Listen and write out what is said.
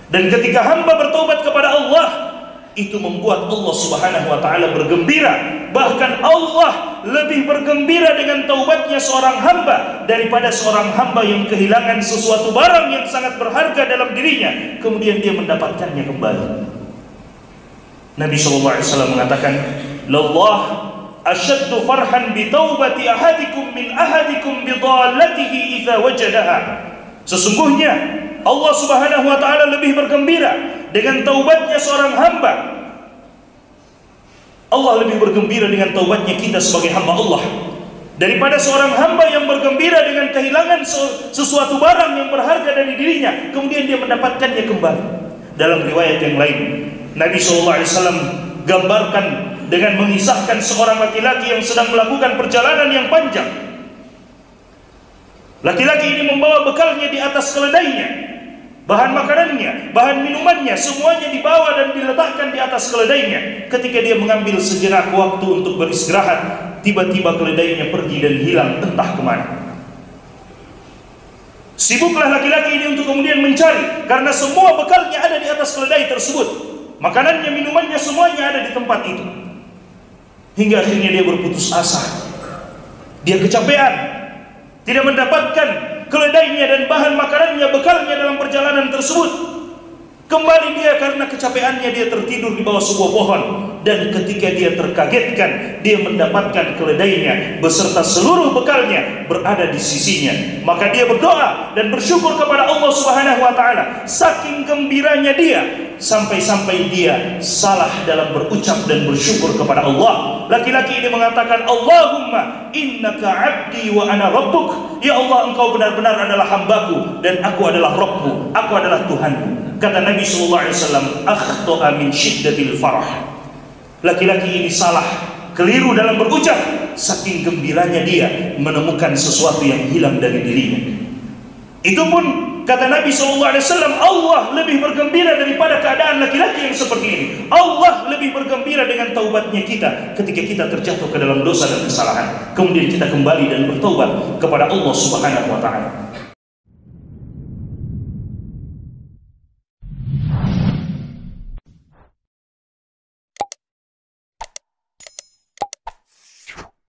Dan ketika hamba bertaubat kepada Allah, itu membuat Allah Subhanahu wa ta'ala bergembira. Bahkan Allah lebih bergembira dengan taubatnya seorang hamba daripada seorang hamba yang kehilangan sesuatu barang yang sangat berharga dalam dirinya, kemudian dia mendapatkannya kembali. Nabi SAW mengatakan, "Lallah ashaddu farhan bi taubati ahadikum min ahadikum bi dhalatihi idza wajadaha." Sesungguhnya Allah Subhanahu wa ta'ala lebih bergembira dengan taubatnya seorang hamba. Allah lebih bergembira dengan taubatnya kita sebagai hamba Allah daripada seorang hamba yang bergembira dengan kehilangan sesuatu barang yang berharga dari dirinya, kemudian dia mendapatkannya kembali. Dalam riwayat yang lain, Nabi SAW gambarkan dengan mengisahkan seorang laki-laki yang sedang melakukan perjalanan yang panjang. Laki-laki ini membawa bekalnya di atas keledainya. Bahan makanannya, bahan minumannya, semuanya dibawa dan diletakkan di atas keledainya. Ketika dia mengambil sejenak waktu untuk beristirahat, tiba-tiba keledainya pergi dan hilang entah kemana. Sibuklah laki-laki ini untuk kemudian mencari, karena semua bekalnya ada di atas keledai tersebut. Makanannya, minumannya, semuanya ada di tempat itu. Hingga akhirnya dia berputus asa. Dia kecapean, tidak mendapatkan keledainya dan bahan makanannya, bekalnya dalam perjalanan tersebut. Kembali dia karena kecapeannya, dia tertidur di bawah sebuah pohon. Dan ketika dia terkagetkan, dia mendapatkan keledainya beserta seluruh bekalnya berada di sisinya. Maka dia berdoa dan bersyukur kepada Allah Subhanahu wa ta'ala. Saking gembiranya dia, sampai-sampai dia salah dalam berucap dan bersyukur kepada Allah. Laki-laki ini mengatakan, "Allahumma innaka abdi wa ana rabbuk." Ya Allah, engkau benar-benar adalah hambaku dan aku adalah Rabbku, aku adalah Tuhanku. Kata Nabi SAW, "Akhta'a min syiddatil farah." Laki-laki ini salah, keliru dalam berucap, saking gembiranya dia menemukan sesuatu yang hilang dari dirinya. Itu pun kata Nabi SAW, Allah lebih bergembira daripada keadaan laki-laki yang seperti ini. Allah lebih bergembira dengan taubatnya kita ketika kita terjatuh ke dalam dosa dan kesalahan, kemudian kita kembali dan bertaubat kepada Allah Subhanahu wa ta'ala.